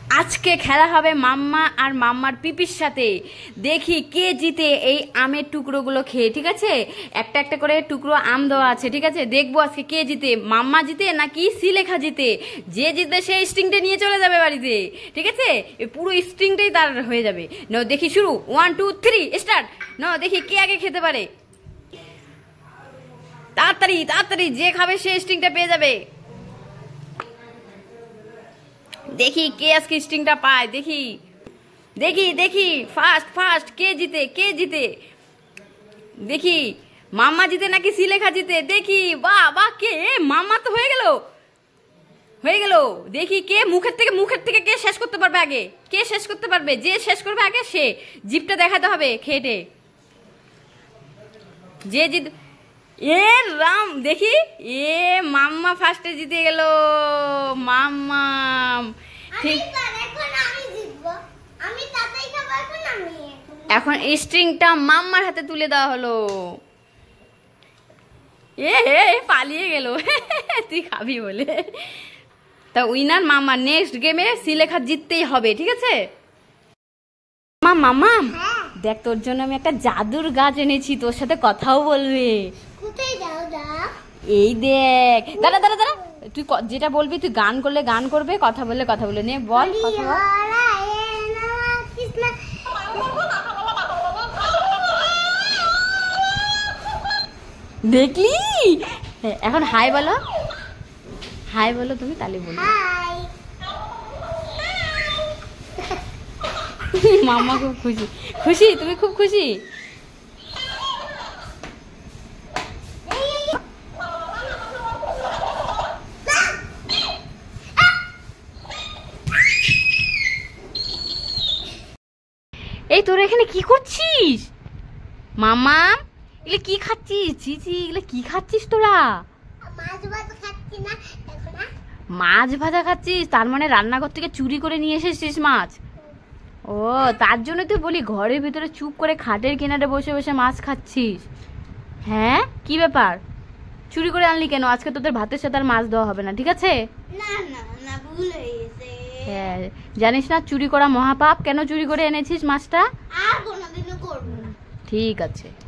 আজকে খেলা হবে মাম্মা আর মাম্মার পিপির সাথে। দেখি কে জিতে এই আমের টুকরোগুলো খেয়ে। ঠিক আছে, একটা একটা করে টুকরো আম দেওয়া আছে। ঠিক আছে, দেখবো আজকে কে জিতে, মাম্মা জিতে নাকি শ্রীলেখা জিতে। যে জিতে সেই স্ট্রিংটা নিয়ে চলে যাবে বাড়িতে। ঠিক আছে, পুরো স্ট্রিংটাই তার হয়ে যাবে। নাও দেখি, শুরু, 1 2 3 স্টার্ট। নাও দেখি কে আগে খেতে পারে। তাড়াতাড়ি তাড়াতাড়ি, যে খাবে সে স্ট্রিংটা পেয়ে যাবে। দেখি কে আজকে স্ট্রিংটা পায়। দেখি দেখি দেখি, ফার্স্ট ফার্স্ট কে জিতে, কে জিতে। দেখি মাম্মা জিতে নাকি শ্রীলেখা জিতে। দেখি, বাহ বাহ, কে, মাম্মা তো হয়ে গেল, হয়ে গেল। দেখি কে মুখের থেকে কে শেষ করতে পারবে আগে, কে শেষ করতে পারবে। যে শেষ করবে আগে সে জিপটা দেখাতে হবে খেটে। যে জিত, এ রাম, দেখি, এ মাম্মা ফার্স্টে জিতে গেল। মাম্মা ঠিক, এখন স্ট্রিংটা মাম্মার হাতে তুলে দেওয়া হলো। এ হে পালিয়ে গেল তুই খাবি বলে। তা উইনার মাম্মা। নেক্সট গেমে শ্রীলেখা জিততেই হবে। ঠিক আছে মাম্মা, দেখ তোর জন্য আমি একটা জাদুর গাছ এনেছি, তোর সাথে কথাও বলবে। এই দেখ, দাঁড়া দাঁড়া দাঁড়া, তুই যেটা বলবি, তুই গান করলে গান করবে, কথা বললে কথা বলবে। নে বল, কথা বল। দেখলি, এখন হাই বলো, হাই বলো তুমি, তাহলে বলো। মাম্মা খুব খুশি, খুশি, তুমি খুব খুশি। এই তোরা এখানে কি করছিস মামা? এগুলো কি খাচ্ছিস? চিচি, এগুলো কি খাচ্ছিস তোরা? মাছ ভাজা খাচ্ছিস? তার মানে রান্নাঘর থেকে চুরি করে নিয়ে এসেছিস মাছ? ও, তার জন্য তুই বলি ঘরের ভিতরে চুপ করে খাটের কিনারে বসে বসে মাছ খাচ্ছিস। হ্যাঁ, কি ব্যাপার, চুরি করে আনলি কেন? আজকে তোদের ভাতের সাথে আর মাছ দেওয়া হবে না, ঠিক আছে? হ্যাঁ, জানিস না চুরি করা মহাপাপ? কেন চুরি করে এনেছিস মাছটা? আর কোনোদিনও করব না। ঠিক আছে।